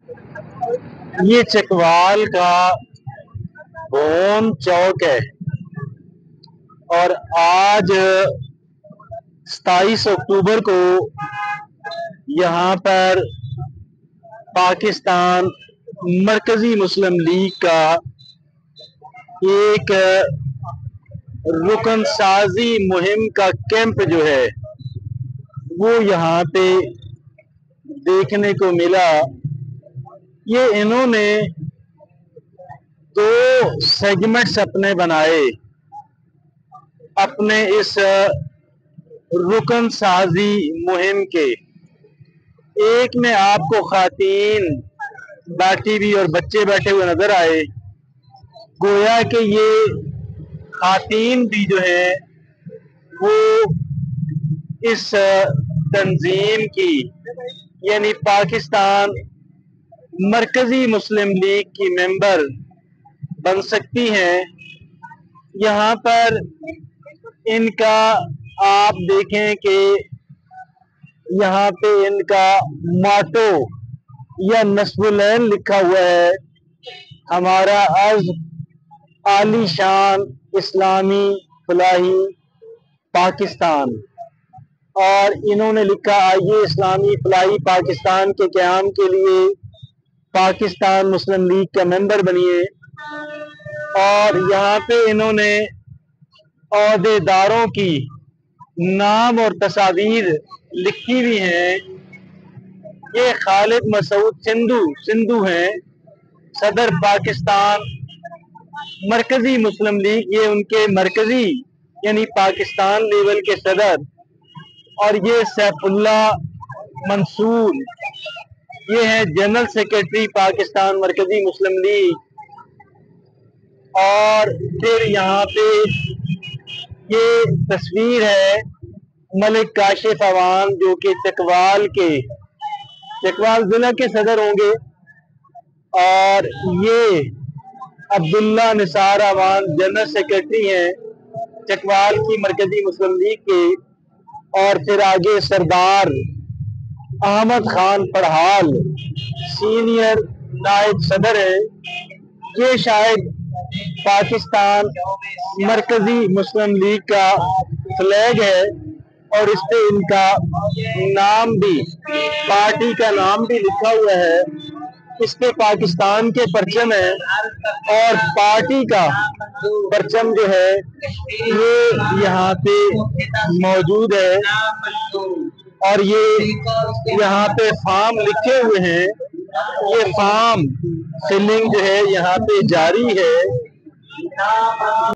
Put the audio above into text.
یہ چکوال کا بھون چوک ہے اور آج 27 اکتوبر کو یہاں پر پاکستان مرکزی مسلم لیگ کا ایک رکن سازی مہم کا کیمپ جو ہے وہ یہاں پہ دیکھنے کو ملا۔ یہ انہوں نے 2 سیگمنٹس اپنے بنائے اپنے اس رکن سازی مہم کے۔ ایک میں آپ کو خواتین بیٹھی ہوئی اور بچے بیٹھے ہوئے نظر آئے، گویا کہ یہ خواتین بھی جو ہے وہ اس تنظیم کی یعنی پاکستان مرکزی مسلم لیگ کی ممبر بن سکتی ہیں۔ یہاں پر ان کا آپ دیکھیں کہ یہاں پہ ان کا ماٹو یا نصب العین لکھا ہوا ہے، ہمارا عزم عالی شان اسلامی فلاحی پاکستان، اور انہوں نے لکھا آئیے اسلامی فلاحی پاکستان کے قیام کے لیے پاکستان مسلم لیگ کا ممبر بنیے۔ اور یہاں پہ انہوں نے عہدے داروں کی نام اور تصاویر لکھی ہوئی ہیں۔ یہ خالد مسعود سندھو ہیں، صدر پاکستان مرکزی مسلم لیگ، یہ ان کے مرکزی یعنی پاکستان لیول کے صدر۔ اور یہ سیف اللہ منصور، یہ ہے جنرل سیکرٹری پاکستان مرکزی مسلم لیگ۔ اور پھر یہاں پہ یہ تصویر ہے ملک کاشف عوان جو کہ چکوال ضلع کے صدر ہوں گے، اور یہ عبداللہ نثار عوان جنرل سیکرٹری ہیں چکوال کی مرکزی مسلم لیگ کے۔ اور پھر آگے سردار احمد خان پڑھال سینئر نائب صدر ہے۔ یہ شاید پاکستان مرکزی مسلم لیگ کا فلیگ ہے اور اس پہ ان کا نام بھی، پارٹی کا نام بھی لکھا ہوا ہے۔ اس پہ پاکستان کے پرچم ہے اور پارٹی کا پرچم جو ہے یہ یہاں پہ موجود ہے، اور یہ یہاں پہ فارم لکھے ہوئے ہیں۔ یہ فارم فلنگ جو ہے یہاں پہ جاری ہے۔